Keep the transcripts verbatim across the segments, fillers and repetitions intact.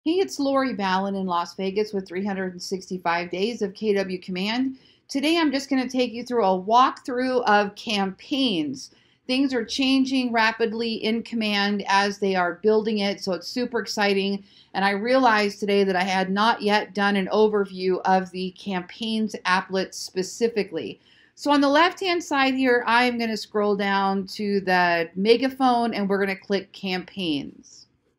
Hey, it's Lori Ballen in Las Vegas with three hundred sixty-five days of K W Command. Today I'm just going to take you through a walkthrough of campaigns. Things are changing rapidly in Command as they are building it, so it's super exciting. And I realized today that I had not yet done an overview of the campaigns applet specifically. So on the left-hand side here, I am going to scroll down to the megaphone and we're going to click campaigns.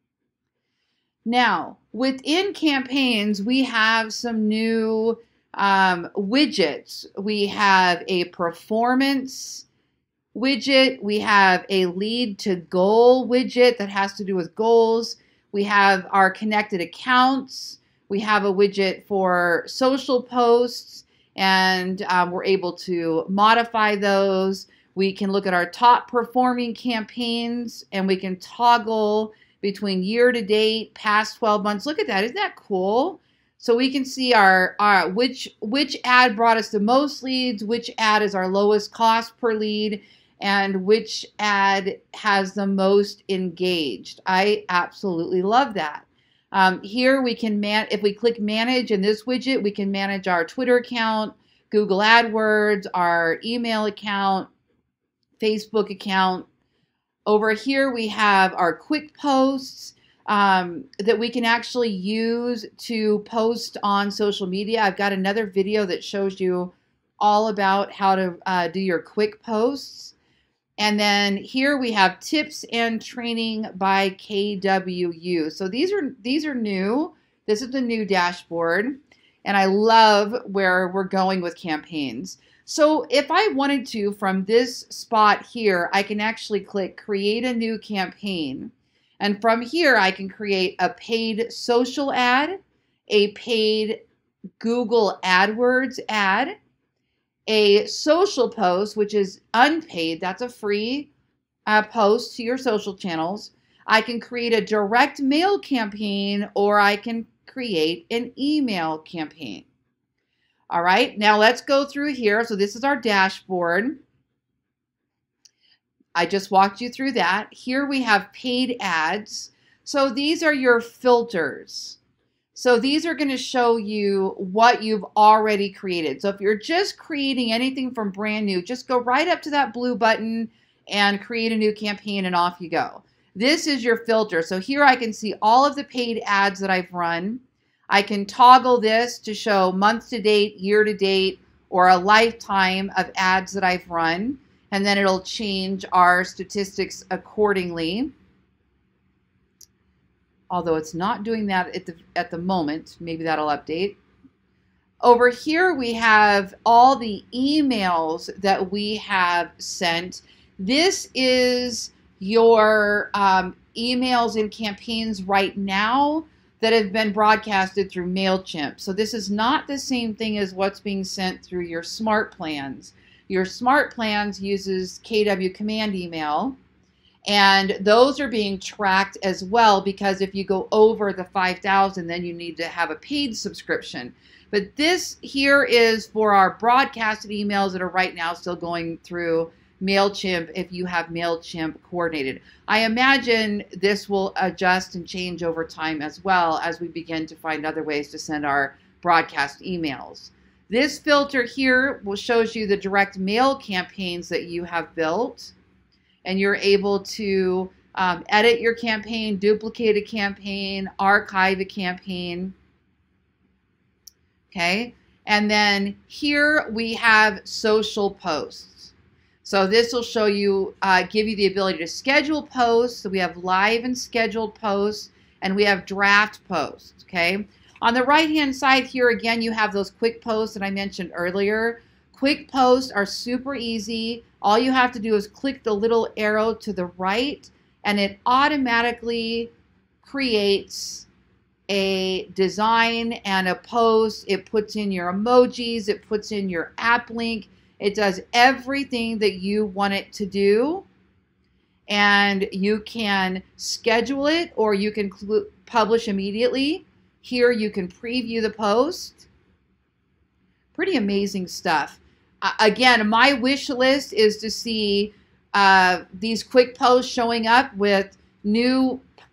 Now, within campaigns, we have some new um, widgets. We have a performance widget. We have a lead to goal widget that has to do with goals. We have our connected accounts. We have a widget for social posts, and um, we're able to modify those. We can look at our top performing campaigns, and we can toggle between year to date, past twelve months. Look at that. Isn't that cool? So we can see our, our which which ad brought us the most leads, which ad is our lowest cost per lead, and which ad has the most engaged. I absolutely love that. Um, here we can man if we click manage in this widget, we can manage our Twitter account, Google AdWords, our email account, Facebook account. Over here we have our quick posts um, that we can actually use to post on social media. I've got another video that shows you all about how to uh, do your quick posts. And then here we have tips and training by K W U. So these are these are new. This is the new dashboard, and I love where we're going with campaigns. So if I wanted to, from this spot here, I can actually click create a new campaign. And from here, I can create a paid social ad, a paid Google AdWords ad, a social post, which is unpaid. That's a free uh, post to your social channels. I can create a direct mail campaign, or I can create an email campaign. All right, now let's go through here. So this is our dashboard. I just walked you through that. Here we have paid ads. So these are your filters. So these are going to show you what you've already created. So if you're just creating anything from brand new, just go right up to that blue button and create a new campaign, and off you go. This is your filter. So here I can see all of the paid ads that I've run. I can toggle this to show month to date, year to date, or a lifetime of ads that I've run, and then it'll change our statistics accordingly. Although it's not doing that at the, at the moment. Maybe that'll update. Over here we have all the emails that we have sent. This is your um, emails and campaigns right now that have been broadcasted through MailChimp. So this is not the same thing as what's being sent through your smart plans. Your smart plans uses K W Command email, and those are being tracked as well, because if you go over the five thousand, then you need to have a paid subscription. But this here is for our broadcasted emails that are right now still going through MailChimp if you have MailChimp coordinated. I imagine this will adjust and change over time as well as we begin to find other ways to send our broadcast emails. This filter here will shows you the direct mail campaigns that you have built, and you're able to um, edit your campaign, duplicate a campaign, archive a campaign. Okay, and then here we have social posts. So this will show you, uh, give you the ability to schedule posts. So we have live and scheduled posts, and we have draft posts, okay? On the right-hand side here, again, you have those quick posts that I mentioned earlier. Quick posts are super easy. All you have to do is click the little arrow to the right, and it automatically creates a design and a post. It puts in your emojis. It puts in your app link. It does everything that you want it to do, and you can schedule it, or you can publish immediately. Here you can preview the post. Pretty amazing stuff. Uh, again, my wish list is to see uh, these quick posts showing up with new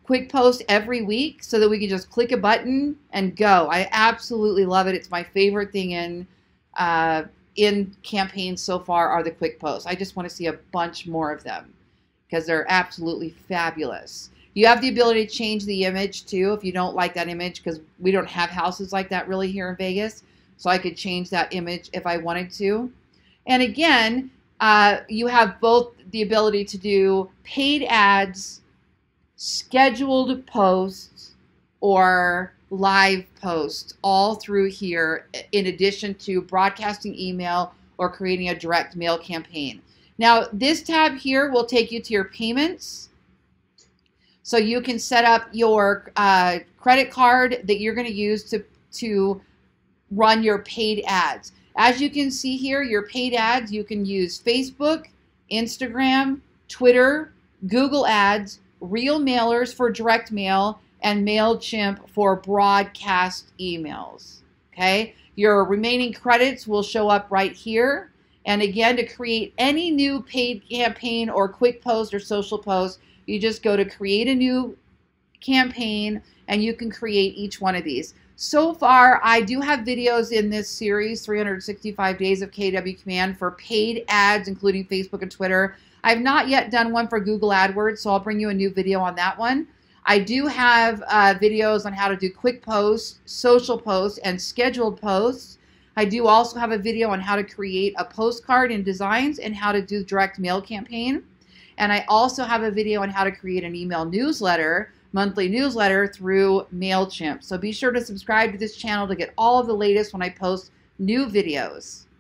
quick post every week so that we can just click a button and go. I absolutely love it. It's my favorite thing in uh, in campaigns so far are the quick posts. I just want to see a bunch more of them because they're absolutely fabulous. You have the ability to change the image too if you don't like that image, because we don't have houses like that really here in Vegas. So I could change that image if I wanted to. And again, uh, you have both the ability to do paid ads, scheduled posts, or live posts all through here, in addition to broadcasting email or creating a direct mail campaign. Now, this tab here will take you to your payments. So you can set up your uh, credit card that you're going to use to, to run your paid ads. As you can see here, your paid ads, you can use Facebook, Instagram, Twitter, Google Ads, Real Mailers for direct mail, and MailChimp for broadcast emails. Okay, your remaining credits will show up right here. And again, to create any new paid campaign or quick post or social post, you just go to create a new campaign and you can create each one of these. So far, I do have videos in this series, three hundred sixty-five Days of K W Command, for paid ads, including Facebook and Twitter. I've not yet done one for Google AdWords, so I'll bring you a new video on that one. I do have uh, videos on how to do quick posts, social posts, and scheduled posts. I do also have a video on how to create a postcard in Designs and how to do direct mail campaign. And I also have a video on how to create an email newsletter, monthly newsletter through MailChimp. So be sure to subscribe to this channel to get all of the latest when I post new videos.